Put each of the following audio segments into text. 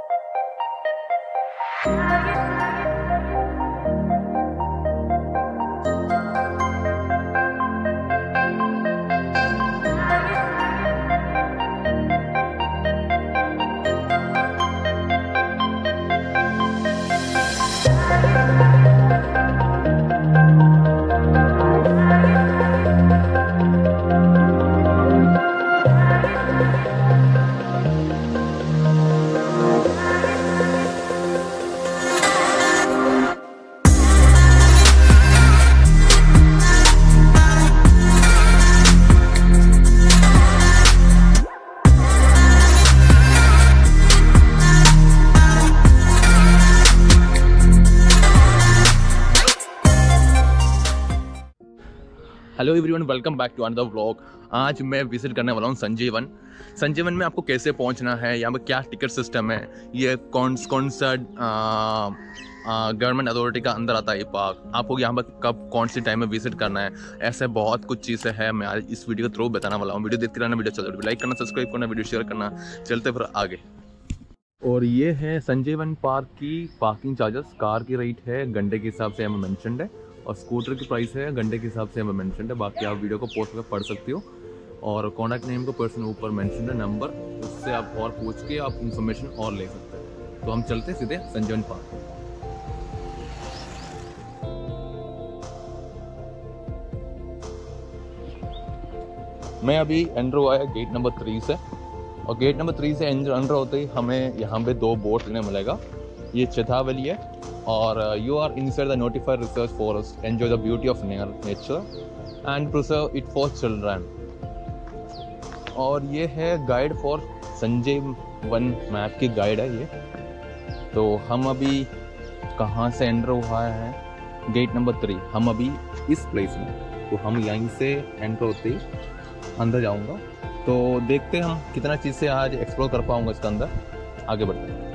Hello everyone, welcome back to another vlog. आज मैं visit करने वाला हूँ संजय वन। संजय वन में आपको कैसे पहुँचना है, यहाँ पर क्या टिकट सिस्टम है, ये कौन सा गवर्नमेंट अथॉरिटी का अंदर आता है ये पार्क, आपको यहाँ पर कब कौन सी टाइम में विजिट करना है, ऐसे बहुत कुछ चीज़ें हैं। मैं आज इस वीडियो के थ्रू बताने वाला हूँ। वीडियो देखते रहना, वीडियो चलो लाइक करना, सब्सक्राइब करना, वीडियो शेयर करना। चलते फिर आगे। और ये है संजय वन पार्क की पार्किंग चार्जेस। कार की रेट है घंटे के हिसाब से हमें मेंशन्ड है, और स्कूटर की प्राइस है घंटे के हिसाब से हमें मेंशन्ड है। बाकी आप वीडियो को पोस्ट कर पढ़ सकते हो, और कॉन्टैक्ट नेम को पर्सन ऊपर मेंशन्ड है नंबर, उससे आप और पूछ के आप इंफॉर्मेशन और ले सकते हैं। तो हम चलते सीधे संजय वन पार्क। मैं अभी एंटर हुआ है गेट नंबर 3 से, और गेट नंबर 3 से एंटर होते ही हमें यहाँ पे 2 बोर्ड लेने मिलेगा। ये चेतावली है, और you are inside the notified research forest, enjoy the beauty of nature and preserve it for children. और ये है guide for Sanjay Van, map की गाइड है ये। तो हम अभी कहाँ से एंटर हुआ है, गेट नंबर 3। हम अभी इस प्लेस में, तो हम यहीं से एंटर होते ही अंदर जाऊंगा। तो देखते हैं हम कितना चीज़ से आज एक्सप्लोर कर पाऊंगा इसके अंदर। आगे बढ़ते हैं।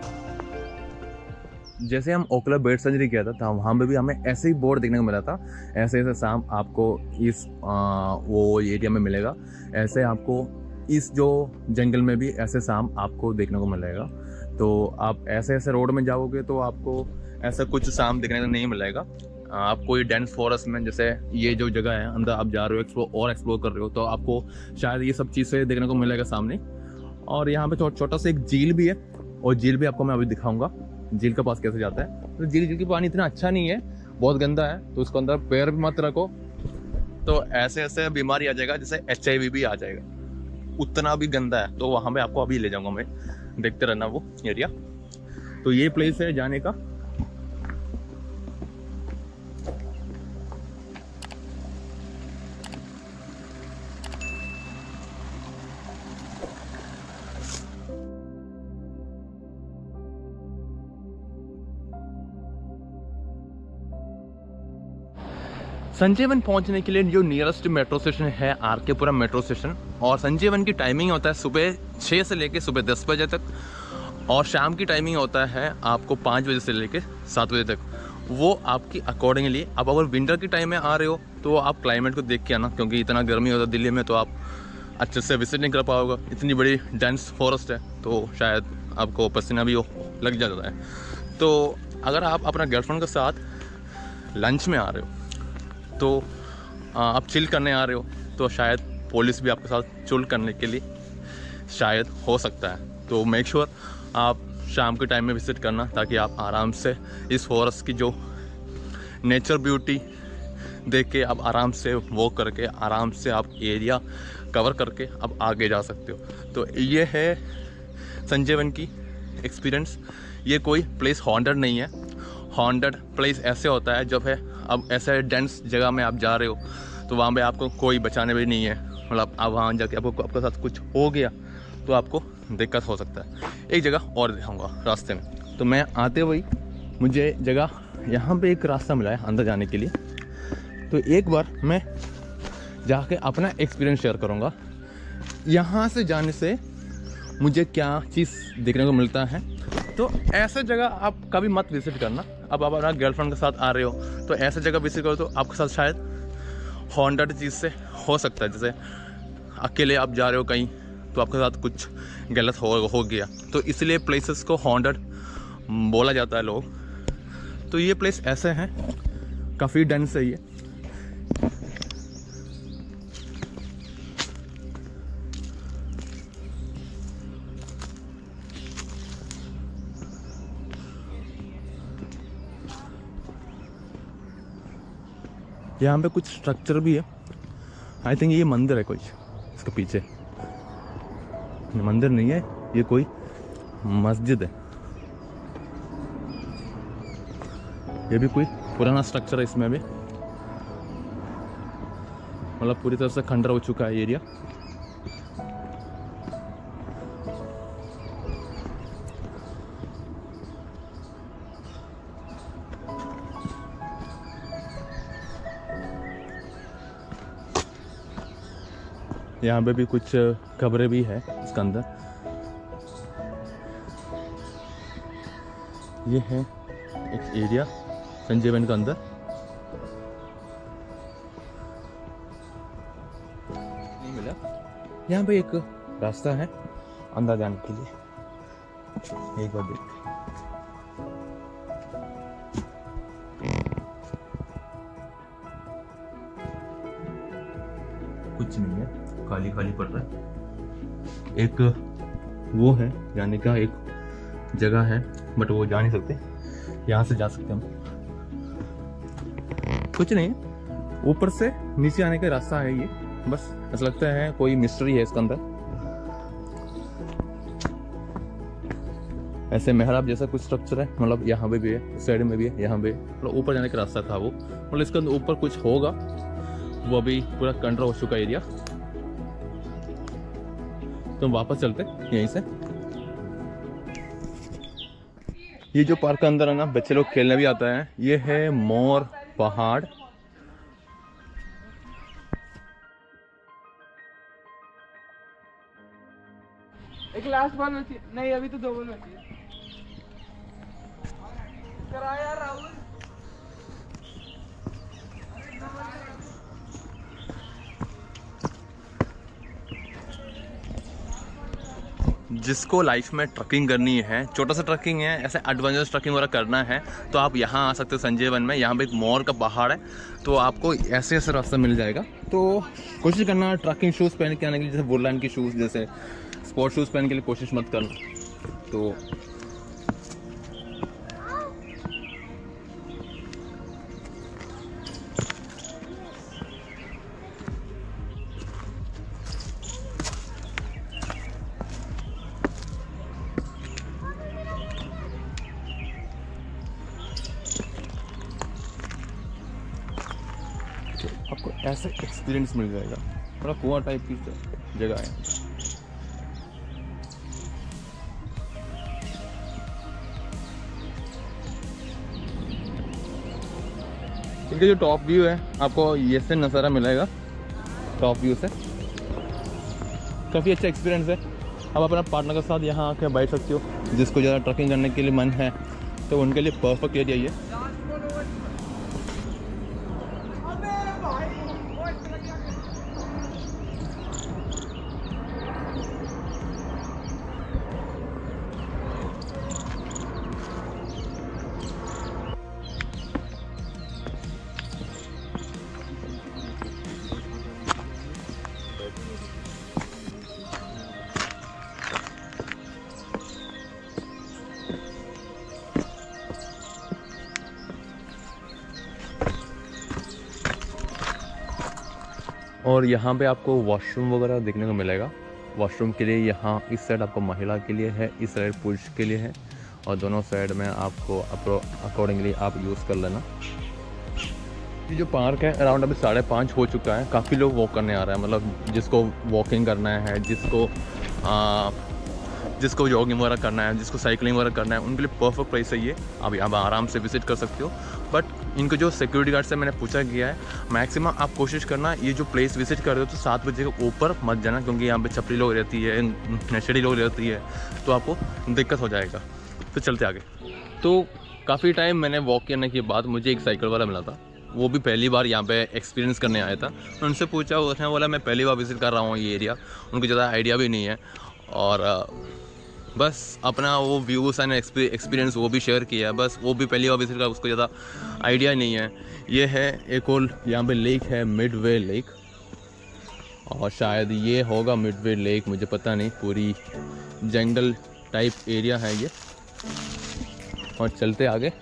जैसे हम ओखला बर्ड सेंचुरी किया था, वहाँ पे भी हमें ऐसे ही बोर्ड देखने को मिला था। ऐसे ऐसे शाम आपको इस वो एरिया में मिलेगा, ऐसे आपको इस जो जंगल में भी ऐसे शाम आपको देखने को मिलेगा। तो आप ऐसे ऐसे रोड में जाओगे तो आपको ऐसा कुछ शाम देखने को नहीं मिलेगा। आप कोई डेंस फॉरेस्ट में, जैसे ये जो जगह है अंदर आप जा रहे हो एक्सप्लोर कर रहे हो, तो आपको शायद ये सब चीज़ें देखने को मिलेगा सामने। और यहाँ पे छोटा सा एक झील भी है, और झील भी आपको मैं अभी दिखाऊंगा झील के पास कैसे जाता है। तो झील की पानी इतना अच्छा नहीं है, बहुत गंदा है, तो उसके अंदर पैर भी मत रखो, तो ऐसे ऐसे बीमारी आ जाएगा, जैसे HIV भी आ जाएगा, उतना भी गंदा है। तो वहाँ पे आपको अभी ले जाऊंगा मैं, देखते रहना वो एरिया। तो ये प्लेस है जाने का। संजय वन पहुंचने के लिए जो नियरेस्ट मेट्रो स्टेशन है RK पुरम मेट्रो स्टेशन, और संजय वन की टाइमिंग होता है सुबह 6 से लेकर सुबह 10 बजे तक, और शाम की टाइमिंग होता है आपको 5 बजे से लेकर 7 बजे तक। वो आपकी अकॉर्डिंगली, आप अगर विंटर की टाइम में आ रहे हो तो आप क्लाइमेट को देख के आना, क्योंकि इतना गर्मी होता है दिल्ली में, तो आप अच्छे से विजिट नहीं कर पाओगे। इतनी बड़ी डेंस फॉरेस्ट है, तो शायद आपको पसीना भी लग जाता है। तो अगर आप अपना गर्लफ्रेंड के साथ लंच में आ रहे हो, तो आप चिल करने आ रहे हो, तो शायद पुलिस भी आपके साथ चिल करने के लिए शायद हो सकता है। तो मेक श्योर आप शाम के टाइम में विजिट करना, ताकि आप आराम से इस फॉरेस्ट की जो नेचर ब्यूटी देख के आप आराम से वॉक करके आराम से आप एरिया कवर करके आप आगे जा सकते हो। तो ये है संजय वन की एक्सपीरियंस। ये कोई प्लेस हॉन्टेड नहीं है। हॉन्टेड प्लेस ऐसे होता है जब है अब ऐसे डेंस जगह में आप जा रहे हो, तो वहाँ पे आपको कोई बचाने भी नहीं है। मतलब आप वहाँ जाके आपके साथ कुछ हो गया तो आपको दिक्कत हो सकता है। एक जगह और दिखाऊंगा रास्ते में। तो मैं आते हुए मुझे जगह यहाँ पे एक रास्ता मिला है अंदर जाने के लिए, तो एक बार मैं जाके अपना एक्सपीरियंस शेयर करूँगा। यहाँ से जाने से मुझे क्या चीज़ देखने को मिलता है। तो ऐसे जगह आप कभी मत विजिट करना। अब आप अपना गर्लफ्रेंड के साथ आ रहे हो तो ऐसे जगह विजिट करो, तो आपके साथ शायद हॉन्टेड चीज़ से हो सकता है। जैसे अकेले आप जा रहे हो कहीं, तो आपके साथ कुछ गलत हो गया, तो इसलिए प्लेसेस को हॉन्टेड बोला जाता है लोग। तो ये प्लेस ऐसे हैं, काफ़ी डेंस है ये। यहाँ पे कुछ स्ट्रक्चर भी है, आई थिंक ये मंदिर है कोई, इसके पीछे मंदिर नहीं है, ये कोई मस्जिद है। ये भी कोई पुराना स्ट्रक्चर है, इसमें भी मतलब पूरी तरह से खंडर हो चुका है एरिया। यहाँ पे भी कुछ खबरें भी है इसके अंदर। ये है एक एरिया संजय वन के अंदर। नहीं मिला। यहाँ पे एक रास्ता है अंदर जाने के लिए, एक बार देख। कुछ नहीं है, खाली खाली पड़ रहा है। एक वो है जाने का एक जगह है, बट वो जा नहीं सकते, यहाँ से जा सकते हम। कुछ नहीं, ऊपर से नीचे आने का रास्ता है ये, बस ऐसा लगता है कोई मिस्ट्री है इसके अंदर। ऐसे मेहराब जैसा कुछ स्ट्रक्चर है, मतलब यहाँ पे भी है, साइड में भी है, यहाँ पे मतलब ऊपर जाने का रास्ता था वो, मतलब इसके अंदर ऊपर कुछ होगा, वो अभी पूरा कंट्रोल हो चुका एरिया। तो वापस चलते यहीं से। ये जो पार्क के अंदर है ना, बच्चे लोग खेलने भी आता है। ये है मोर पहाड़। एक लास्ट बॉल बची नहीं, अभी तो 2 बॉल बची है। करा यार राहुल। जिसको लाइफ में ट्रकिंग करनी है, छोटा सा ट्रकिंग है, ऐसे एडवेंचरस ट्रकिंग वगैरह करना है, तो आप यहाँ आ सकते हो संजय वन में। यहाँ पे एक मोर का पहाड़ है, तो आपको ऐसे ऐसे रास्ता मिल जाएगा। तो कोशिश करना ट्रकिंग शूज़ पहन के आने के लिए, जैसे वुडलैंड के शूज़, जैसे स्पोर्ट शूज़ पहन के लिए कोशिश मत करना। तो आपको ऐसा एक्सपीरियंस मिल जाएगा, थोड़ा कुआं टाइप की जगह है। इनका जो टॉप व्यू है, आपको ये से नज़ारा मिलेगा टॉप व्यू से, काफ़ी अच्छा एक्सपीरियंस है। आप अपना पार्टनर के साथ यहाँ आके बैठ सकते हो। जिसको ज़्यादा ट्रकिंग करने के लिए मन है तो उनके लिए परफेक्ट एरिया ये। और यहाँ पे आपको वॉशरूम वगैरह देखने को मिलेगा। वॉशरूम के लिए यहाँ इस साइड आपको महिला के लिए है, इस साइड पुरुष के लिए है, और दोनों साइड में आपको अकॉर्डिंगली आप यूज़ कर लेना। ये जो पार्क है अराउंड अभी 5:30 हो चुका है। काफ़ी लोग वॉक करने आ रहे हैं, मतलब जिसको वॉकिंग करना है, जिसको जॉगिंग वगैरह करना है, जिसको साइकिलिंग वगैरह करना है, उनके लिए परफेक्ट प्लेस है ये। आप यहाँ आराम से विजिट कर सकते हो। बट इनको जो सिक्योरिटी गार्ड से मैंने पूछा गया है, मैक्सिमम आप कोशिश करना ये जो प्लेस विजिट कर रहे हो तो 7 बजे के ऊपर मत जाना, क्योंकि यहाँ पे छपरी लोग रहती है, नशेड़ी लोग रहती है, तो आपको दिक्कत हो जाएगा। तो चलते आगे। तो काफ़ी टाइम मैंने वॉक करने के बाद मुझे एक साइकिल वाला मिला था, वो भी पहली बार यहाँ पे एक्सपीरियंस करने आया था। मैं उनसे पूछा, उसने बोला मैं पहली बार विज़िट कर रहा हूँ ये एरिया, उनको ज़्यादा आइडिया भी नहीं है। और बस अपना वो व्यूज़ एंड एक्सपीरियंस वो भी शेयर किया, बस वो भी पहली बार विज़िट कर, उसको ज़्यादा आइडिया नहीं है। ये है एक और यहाँ पे लेक है, मिडवे लेक, और शायद ये होगा मिडवे लेक, मुझे पता नहीं, पूरी जंगल टाइप एरिया है ये। और चलते आगे।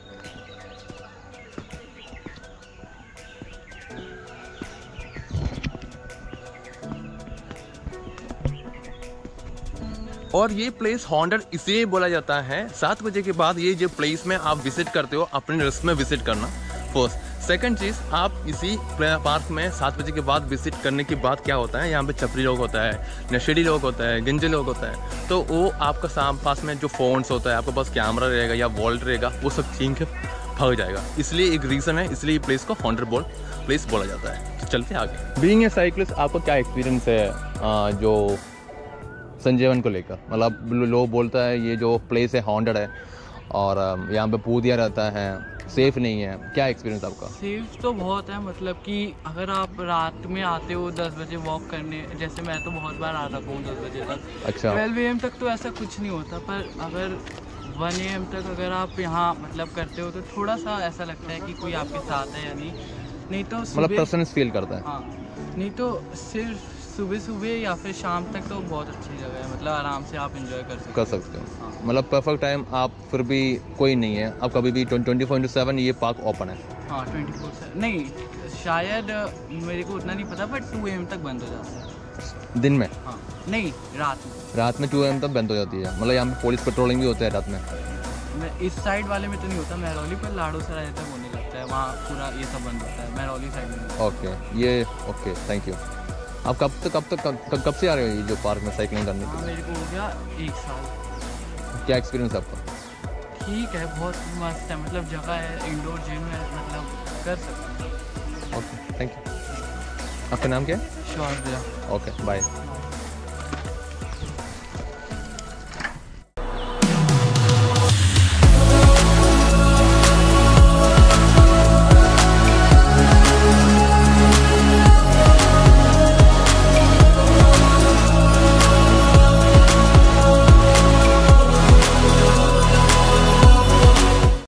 और ये प्लेस हॉन्टेड इसलिए बोला जाता है, 7 बजे के बाद ये जो प्लेस में आप विजिट करते हो अपने रिस्क में विजिट करना, फर्स्ट। सेकंड चीज़, आप इसी पार्क में 7 बजे के बाद विजिट करने के बाद क्या होता है, यहाँ पे छपरी लोग होता है, नशेड़ी लोग होता है, गंजे लोग होता है, तो वो आपका पास में जो फ़ोन्स होता है, आपके पास कैमरा रहेगा या वॉल्ट रहेगा, वो सब छीन के भाग जाएगा। इसलिए एक रीज़न है, इसलिए प्लेस को हॉन्टेड प्लेस बोला जाता है। तो चलते आगे। बीइंग ए साइकिलिस्ट, आपको क्या एक्सपीरियंस है जो संजीवन को लेकर? मतलब लोग बोलता है ये जो प्लेस है हॉन्टेड है और यहाँ पे भूतिया रहता है, सेफ़ नहीं है, क्या एक्सपीरियंस आपका? सेफ तो बहुत है, मतलब कि अगर आप रात में आते हो 10 बजे वॉक करने, जैसे मैं तो बहुत बार आता हूँ 10 बजे तक। अच्छा। 12 AM तक तो ऐसा कुछ नहीं होता, पर अगर 1 AM तक अगर आप यहाँ मतलब करते हो तो थोड़ा सा ऐसा लगता है कि कोई आपके साथ है या नहीं तो मतलब प्रेजेंस फील करता है। हाँ, नहीं तो सिर्फ सुबह या फिर शाम तक तो बहुत अच्छी जगह है, मतलब आराम से आप इंजॉय कर सकते हो। हाँ। मतलब परफेक्ट टाइम आप फिर भी कोई नहीं है, आप कभी भी 24/7 ये पार्क ओपन है? हाँ, 24/7 नहीं, शायद मेरे को उतना नहीं पता, पर 2 AM तक बंद हो जाता है। दिन में? हाँ, नहीं, रात में 2 AM तक बंद हो जाती है। मतलब यहाँ पे पुलिस पेट्रोलिंग भी होता है रात में? इस साइड वाले में तो नहीं होता, महरौली पर लाड़ो सराय तक होने लगता है, वहाँ पूरा ये सब बंद होता है, महरौली साइड में। Okay, thank you. आप कब से आ रहे हो ये जो पार्क में साइकिलिंग करने के लिए? मेरे को हो गया 1 साल। क्या एक्सपीरियंस है आपका? ठीक है, बहुत मस्त है, मतलब जगह है, इंडोर जिम है, मतलब कर सकते हैं। Okay, thank you. आपका नाम क्या है? श्योर भैया। Okay, bye.